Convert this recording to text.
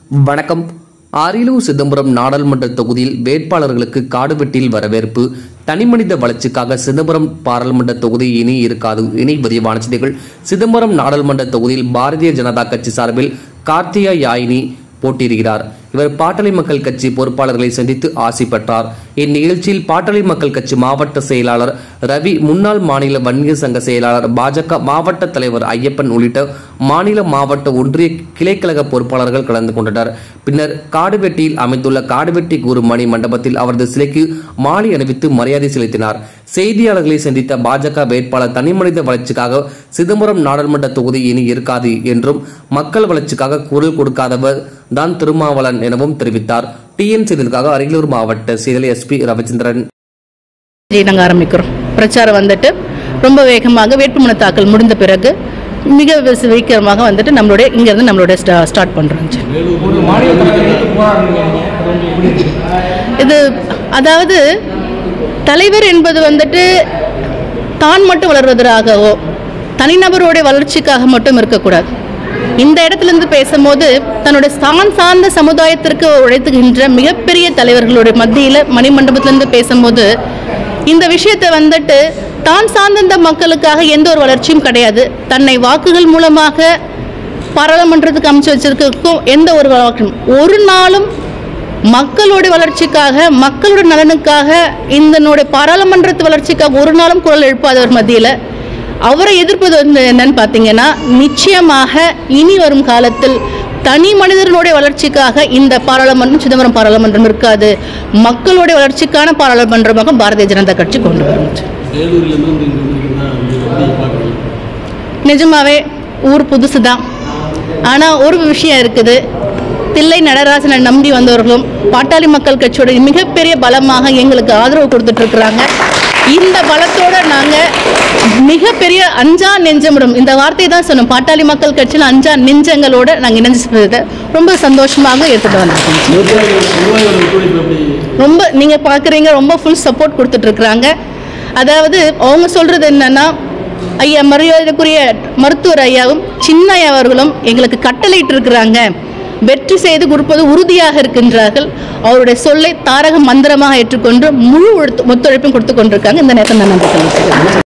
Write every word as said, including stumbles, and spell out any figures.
வணக்கம். அரியலூர் சிதம்பரம் நாடாளுமன்ற தொகுதியில் வேட்பாளர்களுக்கு காடுவெட்டில் வரவேற்பு. தனிமனித வளர்ச்சிக்காக சிதம்பரம் பாராளுமன்ற தொகுதி இனி இருக்காது. இனி விரிவான செய்திகள். சிதம்பரம் நாடாளுமன்ற தொகுதியில் பாரதிய ஜனதா கட்சி சார்பில் கார்த்தியா யாயினி போட்டியிடுகிறார். இவர் பாட்டாளி மக்கள் கட்சி பொறுப்பாளர்களை சந்தித்து ஆசி பெற்றார். இந்நிகழ்ச்சியில் பாட்டாளி மக்கள் கட்சி மாவட்ட செயலாளர் ரவி, முன்னாள் மாநில வன்னியர் சங்க செயலாளர், பாஜக மாவட்ட தலைவர் ஐயப்பன் உள்ளிட்ட மாநில மாவட்ட ஒன்றிய கிளைக்கழக பொறுப்பாளர்கள் கலந்து கொண்டனர். பின்னர் காடுவெட்டியில் அமைந்துள்ள காடுவெட்டி குரு மணி மண்டபத்தில் அவரது சிலைக்கு மாலை அணிவித்து மரியாதை செலுத்தினார். செய்தியாளர்களை சந்தித்த பாஜக வேட்பாளர் தனிமனித வளர்ச்சிக்காக சிதம்பரம் நாடாளுமன்ற தொகுதி இனி இருக்காது என்றும், மக்கள் வளர்ச்சிக்காக குரல் கொடுக்காதவர் தான் திருமாவளவன் எனவும் தெரிவித்தார். டிஎன் செய்திகளுக்காக அரியலூர் மாவட்ட செய்தி எஸ்பி ரவிச்சந்திரன். நாங்கள் ஆரம்பிக்கிறோம். பிரச்சாரம் வந்துட்டு ரொம்ப வேகமாக வேட்புமனு தாக்கல் முடிந்த பிறகு மிக சீக்கிரமாக வந்துட்டு நம்மளுடைய இங்கிருந்து நம்மளுடைய ஸ்டார்ட் பண்றோம். இது அதாவது தலைவர் என்பது வந்துட்டு தான் மட்டும் வளர்வதற்காகவோ தனிநபருடைய வளர்ச்சிக்காக மட்டும் இருக்கக்கூடாது. இந்த இடத்துல இருந்து பேசும்போது தன்னுடைய தான் சார்ந்த சமுதாயத்திற்கு உழைத்துகின்ற மிகப்பெரிய தலைவர்களுடைய மத்தியில் மணிமண்டபத்திலிருந்து பேசும்போது இந்த விஷயத்தை வந்துட்டு தான் சார்ந்த மக்களுக்காக எந்த ஒரு வளர்ச்சியும் கிடையாது. தன்னை வாக்குகள் மூலமாக பாராளுமன்றத்துக்கு அமைச்சு வச்சிருக்கும் எந்த ஒரு வாக்கும் ஒரு நாளும் மக்களுடைய வளர்ச்சிக்காக, மக்களுடைய நலனுக்காக, இந்த பாராளுமன்றத்து வளர்ச்சிக்காக ஒரு நாளும் குரல் எழுப்பாதவர் மத்தியில் அவரை எதிர்ப்பது வந்து என்னன்னு பார்த்தீங்கன்னா, நிச்சயமாக இனி வரும் காலத்தில் தனி மனிதர்களுடைய வளர்ச்சிக்காக இந்த பாராளுமன்றம் சிதம்பரம் பாராளுமன்றம் இருக்காது. மக்களுடைய வளர்ச்சிக்கான பாராளுமன்றமாக பாரதிய ஜனதா கட்சி கொண்டு வரும். நிஜமாவே ஊர் புதுசு தான். ஆனால் ஒரு விஷயம் இருக்குது, தில்லை நடராஜனை நம்பி வந்தவர்களும் பாட்டாளி மக்கள் கட்சியோட மிகப்பெரிய பலமாக எங்களுக்கு ஆதரவு கொடுத்துட்டு இருக்கிறாங்க. இந்த பலத்தோட நாங்கள் மிகப்பெரிய அஞ்சா நெஞ்சமுடும், இந்த வார்த்தையை தான் சொன்னோம், பாட்டாளி மக்கள் கட்சியில் அஞ்சா நெஞ்சங்களோட நாங்கள் இணைஞ்சு ரொம்ப சந்தோஷமாக எடுத்துட்டு வந்திருக்கோம். ரொம்ப நீங்கள் பார்க்குறீங்க, ரொம்ப ஃபுல் சப்போர்ட் கொடுத்துட்டு இருக்கிறாங்க. அதாவது அவங்க சொல்றது என்னன்னா, ஐயா மரியாதைக்குரிய மருத்துவர் ஐயாவும் சின்ன ஐயா அவர்களும் எங்களுக்கு கட்டளையிட்டு இருக்கிறாங்க, வெற்றி செய்து கொடுப்பது உறுதியாக இருக்கின்றார்கள். அவருடைய சொல்லை தாரக மந்திரமாக ஏற்றுக்கொண்டு முழு ஒத்துழைப்பும் கொடுத்து கொண்டிருக்காங்க. இந்த நேரத்தில் நான் நன்றி தெரிவிச்சுக்கிறேன்.